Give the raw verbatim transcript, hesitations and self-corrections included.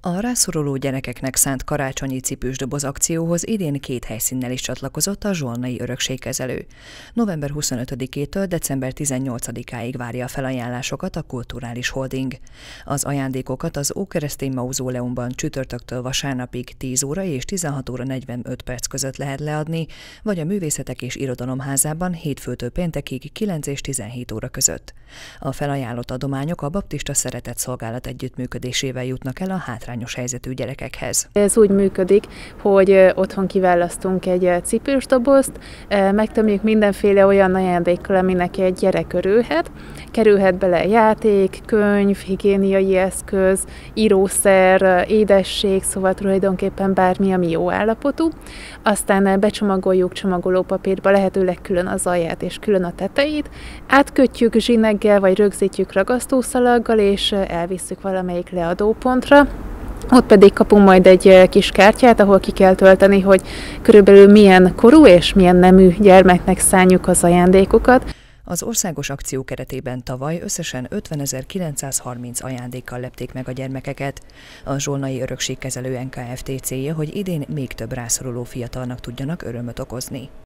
A rászoruló gyerekeknek szánt karácsonyi cipősdoboz akcióhoz idén két helyszínnel is csatlakozott a zsolnai örökségkezelő. november huszonötödikétől december tizennyolcadikáig várja a felajánlásokat a Kulturális Holding. Az ajándékokat az Ókeresztény Mauzóleumban csütörtöktől vasárnapig tíz óra és tizenhat óra negyvenöt perc között lehet leadni, vagy a Művészetek és Irodalom Házában hétfőtől péntekig kilenc és tizenhét óra között. A felajánlott adományok a Baptista Szeretett Szolgálat együttműködésével jutnak el a hátrányos helyzetű gyerekekhez. Ez úgy működik, hogy otthon kiválasztunk egy cipős dobozt, megtömjük mindenféle olyan ajándékkal, aminek egy gyerek örülhet. Kerülhet bele játék, könyv, higiéniai eszköz, írószer, édesség, szóval tulajdonképpen bármi, ami jó állapotú. Aztán becsomagoljuk csomagolópapírba, lehetőleg külön az alját és külön a tetejét, átkötjük zsineggel vagy rögzítjük ragasztószalaggal, és elvisszük valamelyik leadópontra. Ott pedig kapunk majd egy kis kártyát, ahol ki kell tölteni, hogy körülbelül milyen korú és milyen nemű gyermeknek szánjuk az ajándékokat. Az országos akció keretében tavaly összesen ötvenezer-kilencszázharminc ajándékkal lepték meg a gyermekeket. A Zsolnai Örökségkezelő en ká ef té célja, hogy idén még több rászoruló fiatalnak tudjanak örömöt okozni.